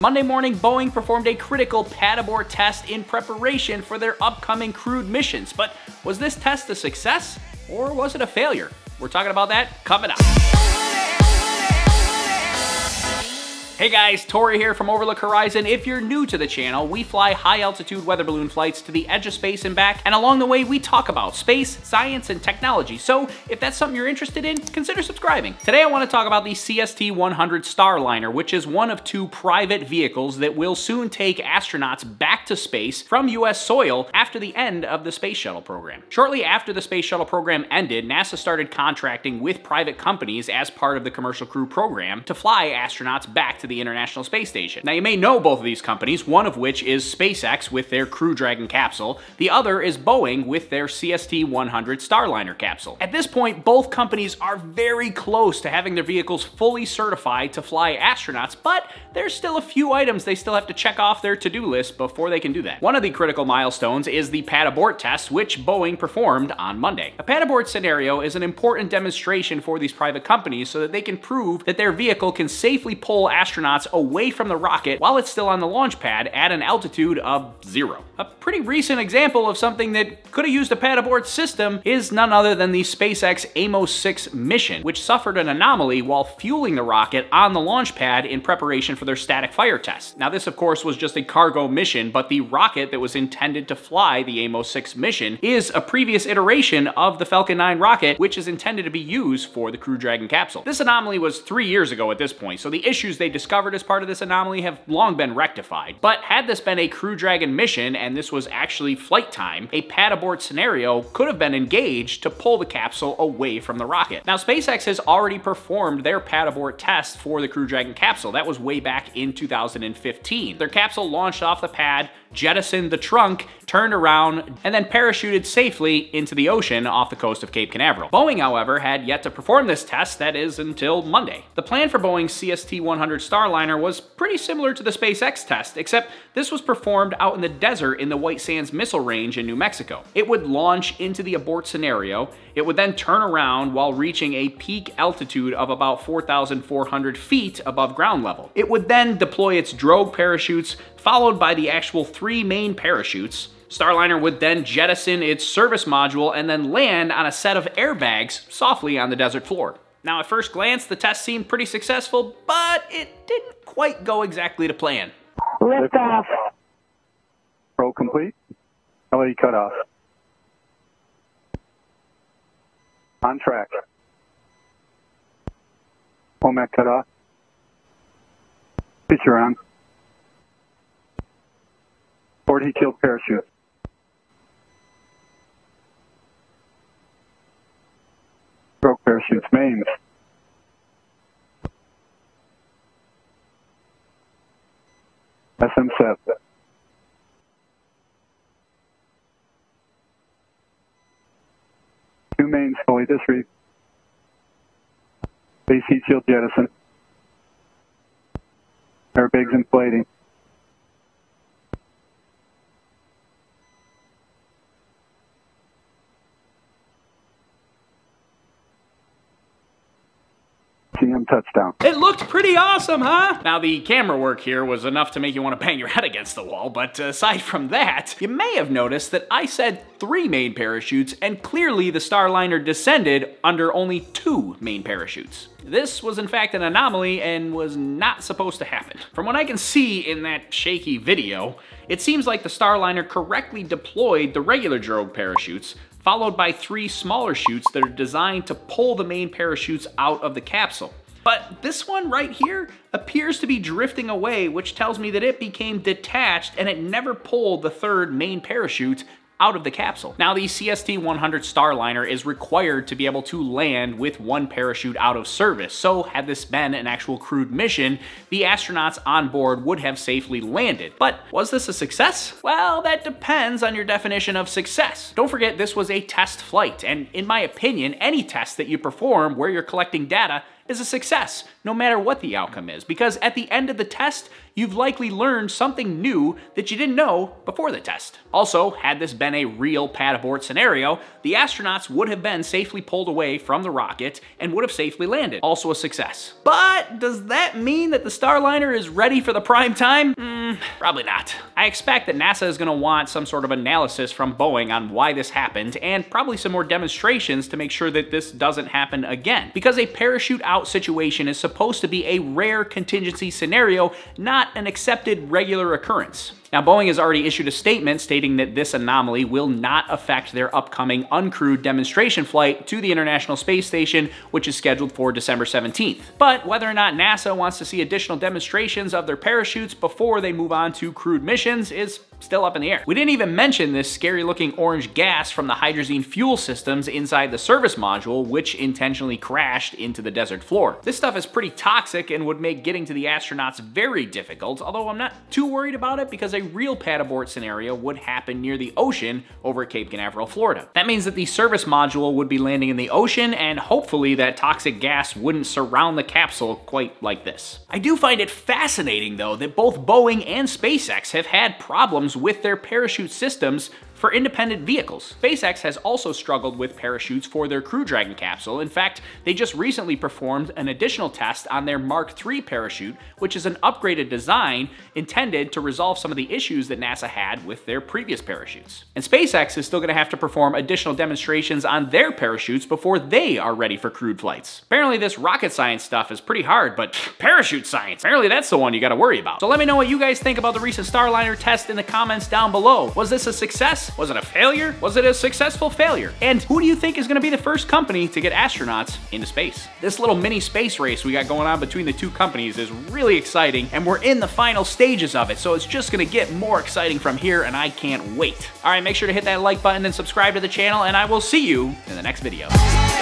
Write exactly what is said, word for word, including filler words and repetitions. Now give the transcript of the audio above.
Monday morning, Boeing performed a critical pad abort test in preparation for their upcoming crewed missions. But was this test a success, or was it a failure? We're talking about that coming up. Hey guys, Tori here from Overlook Horizon. If you're new to the channel, we fly high-altitude weather balloon flights to the edge of space and back, and along the way we talk about space, science, and technology. So if that's something you're interested in, consider subscribing. Today I want to talk about the C S T one hundred Starliner, which is one of two private vehicles that will soon take astronauts back to space from U S soil after the end of the space shuttle program. Shortly after the space shuttle program ended, NASA started contracting with private companies as part of the commercial crew program to fly astronauts back to the International Space Station. Now you may know both of these companies, one of which is SpaceX with their Crew Dragon capsule, the other is Boeing with their C S T one hundred Starliner capsule. At this point, both companies are very close to having their vehicles fully certified to fly astronauts, but there's still a few items they still have to check off their to-do list before they can do that. One of the critical milestones is the pad abort test, which Boeing performed on Monday. A pad abort scenario is an important demonstration for these private companies so that they can prove that their vehicle can safely pull astronauts away from the rocket while it's still on the launch pad at an altitude of zero. A pretty recent example of something that could have used a pad abort system is none other than the SpaceX Amos six mission, which suffered an anomaly while fueling the rocket on the launch pad in preparation for their static fire test. Now this of course was just a cargo mission, but the rocket that was intended to fly the Amos six mission is a previous iteration of the Falcon nine rocket, which is intended to be used for the Crew Dragon capsule. This anomaly was three years ago at this point, so the issues they discovered as part of this anomaly have long been rectified. But had this been a Crew Dragon mission and this was actually flight time, a pad abort scenario could have been engaged to pull the capsule away from the rocket. Now SpaceX has already performed their pad abort test for the Crew Dragon capsule. That was way back in two thousand fifteen. Their capsule launched off the pad, jettisoned the trunk, turned around, and then parachuted safely into the ocean off the coast of Cape Canaveral. Boeing, however, had yet to perform this test, that is, until Monday. The plan for Boeing's C S T one hundred Starliner was pretty similar to the SpaceX test, except this was performed out in the desert in the White Sands Missile Range in New Mexico. It would launch into the abort scenario, it would then turn around while reaching a peak altitude of about four thousand four hundred feet above ground level. It would then deploy its drogue parachutes, followed by the actual three main parachutes. Starliner would then jettison its service module and then land on a set of airbags softly on the desert floor. Now at first glance, the test seemed pretty successful, but it didn't quite go exactly to plan. Lift off. Roll complete. L E D cut off. On track. Womack cut off. Picture on. Board heat shield parachute. Stroke parachutes, mains. S M seven. Two mains fully disreefed. Base heat shield jettison. Airbags inflating. C M touchdown. It looked pretty awesome, huh? Now the camera work here was enough to make you want to bang your head against the wall, but aside from that, you may have noticed that I said three main parachutes, and clearly the Starliner descended under only two main parachutes. This was in fact an anomaly and was not supposed to happen. From what I can see in that shaky video, it seems like the Starliner correctly deployed the regular drogue parachutes, followed by three smaller chutes that are designed to pull the main parachutes out of the capsule. But this one right here appears to be drifting away, which tells me that it became detached and it never pulled the third main parachute out of the capsule. Now the C S T one hundred Starliner is required to be able to land with one parachute out of service, so had this been an actual crewed mission, the astronauts on board would have safely landed. But was this a success? Well, that depends on your definition of success. Don't forget this was a test flight, and in my opinion, any test that you perform where you're collecting data is a success, no matter what the outcome is, because at the end of the test, you've likely learned something new that you didn't know before the test. Also, had this been a real pad abort scenario, the astronauts would have been safely pulled away from the rocket and would have safely landed. Also a success. But does that mean that the Starliner is ready for the prime time? Mm, probably not. I expect that NASA is going to want some sort of analysis from Boeing on why this happened, and probably some more demonstrations to make sure that this doesn't happen again. Because a parachute out situation is supposed to be a rare contingency scenario, not an accepted regular occurrence. Now, Boeing has already issued a statement stating that this anomaly will not affect their upcoming uncrewed demonstration flight to the International Space Station, which is scheduled for December seventeenth. But whether or not NASA wants to see additional demonstrations of their parachutes before they move on to crewed missions is still up in the air. We didn't even mention this scary looking orange gas from the hydrazine fuel systems inside the service module, which intentionally crashed into the desert floor. This stuff is pretty toxic and would make getting to the astronauts very difficult, although I'm not too worried about it because a real pad abort scenario would happen near the ocean over at Cape Canaveral, Florida. That means that the service module would be landing in the ocean, and hopefully that toxic gas wouldn't surround the capsule quite like this. I do find it fascinating though that both Boeing and SpaceX have had problems with their parachute systems for independent vehicles. SpaceX has also struggled with parachutes for their Crew Dragon capsule. In fact, they just recently performed an additional test on their Mark three parachute, which is an upgraded design intended to resolve some of the issues that NASA had with their previous parachutes. And SpaceX is still going to have to perform additional demonstrations on their parachutes before they are ready for crewed flights. Apparently this rocket science stuff is pretty hard, but parachute science, apparently that's the one you got to worry about. So let me know what you guys think about the recent Starliner test in the comments down below. Was this a success? Was it a failure? Was it a successful failure? And who do you think is going to be the first company to get astronauts into space? This little mini space race we got going on between the two companies is really exciting, and we're in the final stages of it, so it's just going to get more exciting from here, and I can't wait. All right, make sure to hit that like button and subscribe to the channel, and I will see you in the next video.